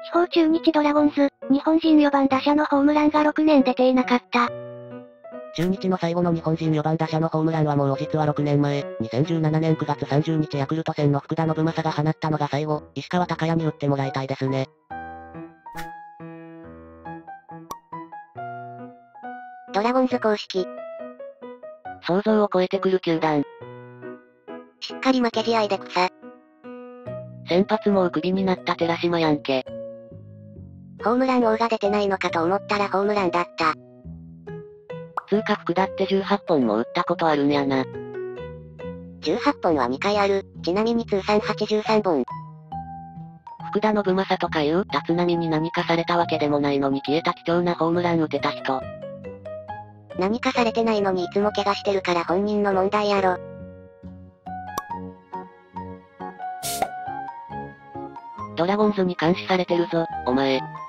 地方中日ドラゴンズ、日本人4番打者のホームランが6年出ていなかった。 中日の最後の日本人4番打者のホームランはもう実は6年前、2017年9月30日ヤクルト戦の福田信正が放ったのが最後、石川昂弥に打ってもらいたいですね。 ドラゴンズ公式。 想像を超えてくる球団。 しっかり負け試合で草。 先発もうクビになった寺島やんけ。 ホームラン王が出てないのかと思ったらホームランだった。 つうか福田って18本も打ったことあるんやな。 18本は2回ある。ちなみに通算83本。 福田信正とかいう立浪に何かされたわけでもないのに消えた貴重なホームラン打てた人。 何かされてないのにいつも怪我してるから本人の問題やろ。 ドラゴンズに監視されてるぞ、お前。